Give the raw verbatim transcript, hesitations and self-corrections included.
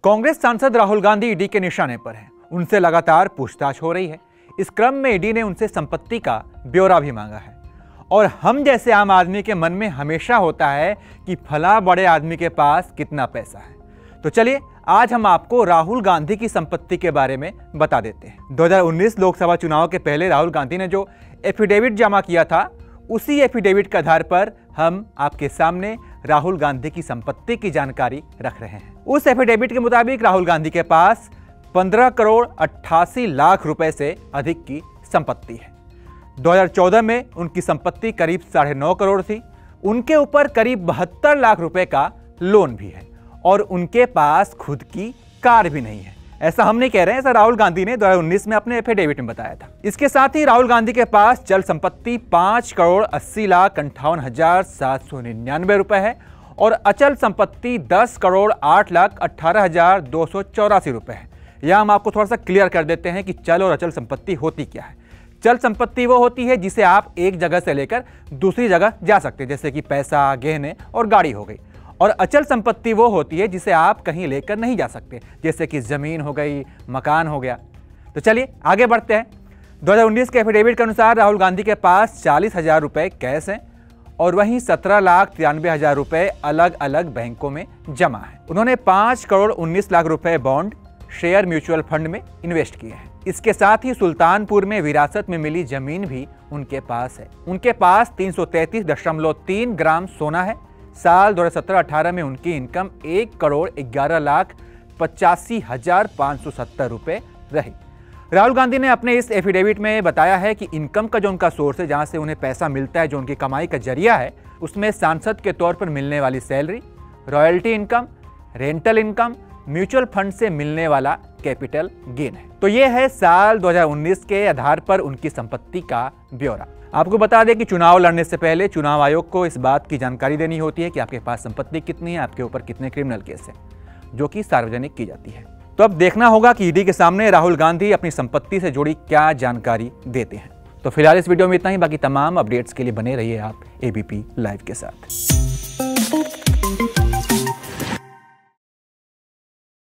कांग्रेस सांसद राहुल गांधी ईडी के निशाने पर हैं। उनसे लगातार पूछताछ हो रही है। इस क्रम में ईडी ने उनसे संपत्ति का ब्यौरा भी मांगा है। और हम जैसे आम आदमी के मन में हमेशा होता है कि फला बड़े आदमी के पास कितना पैसा है। तो चलिए आज हम आपको राहुल गांधी की संपत्ति के बारे में बता देते हैं। दो हज़ार उन्नीस लोकसभा चुनाव के पहले राहुल गांधी ने जो एफिडेविट जमा किया था, उसी एफिडेविट के आधार पर हम आपके सामने राहुल गांधी की संपत्ति की जानकारी रख रहे हैं। उस एफिडेविट के मुताबिक राहुल गांधी के पास पंद्रह करोड़ अट्ठासी लाख रुपए से अधिक की संपत्ति है। दो हज़ार चौदह में उनकी संपत्ति करीब साढ़े नौ करोड़ थी। उनके ऊपर करीब बहत्तर लाख रुपए का लोन भी है और उनके पास खुद की कार भी नहीं है। ऐसा हम नहीं कह रहे हैं, ऐसा राहुल गांधी ने दो हज़ार उन्नीस में अपने एफिडेविट में बताया था। इसके साथ ही राहुल गांधी के पास चल संपत्ति पांच करोड़ अस्सी लाख अंठावन हजार सात सौ निन्यानवे रुपए है और अचल संपत्ति दस करोड़ आठ लाख अट्ठारह हजार दो सौ चौरासी रुपए है। यह हम आपको थोड़ा सा क्लियर कर देते हैं कि चल और अचल संपत्ति होती क्या है। चल संपत्ति वो होती है जिसे आप एक जगह से लेकर दूसरी जगह जा सकते हैं, जैसे कि पैसा, गहने और गाड़ी हो गई। और अचल संपत्ति वो होती है जिसे आप कहीं लेकर नहीं जा सकते, जैसे कि जमीन हो गई, मकान हो गया। तो चलिए आगे बढ़ते हैं। दो हज़ार उन्नीस के एफिडेविट के अनुसार राहुल गांधी के पास चालीस हजार रुपए कैश हैं और वहीं सत्रह लाख तिरानवे हजार रुपए अलग अलग बैंकों में जमा है। उन्होंने पांच करोड़ उन्नीस लाख रुपए बॉन्ड, शेयर, म्यूचुअल फंड में इन्वेस्ट किए हैं। इसके साथ ही सुल्तानपुर में विरासत में मिली जमीन भी उनके पास है। उनके पास तीन सौ तैंतीस दशमलव तीन ग्राम सोना है। साल दो हज़ार सत्रह अठारह में उनकी इनकम एक करोड़ ग्यारह लाख पचासी हजार पाँच सौ सत्तर रुपये रही। राहुल गांधी ने अपने इस एफिडेविट में बताया है कि इनकम का जो उनका सोर्स है, जहां से उन्हें पैसा मिलता है, जो उनकी कमाई का जरिया है, उसमें सांसद के तौर पर मिलने वाली salary, royalty income, rental income, mutual fund से मिलने वाला कैपिटल गेन है। तो ये है साल दो हज़ार उन्नीस के आधार पर उनकी संपत्ति का ब्यौरा। आपको बता दें कि चुनाव लड़ने से पहले चुनाव आयोग को इस बात की जानकारी देनी होती है कि आपके पास संपत्ति कितनी है, आपके ऊपर कितने क्रिमिनल केस हैं, जो कि सार्वजनिक की जाती है। तो अब देखना होगा कि ईडी के सामने राहुल गांधी अपनी संपत्ति से जुड़ी क्या जानकारी देते हैं। तो फिलहाल इस वीडियो में इतना ही। बाकी तमाम अपडेट्स के लिए बने रहिए आप एबीपी लाइव के साथ।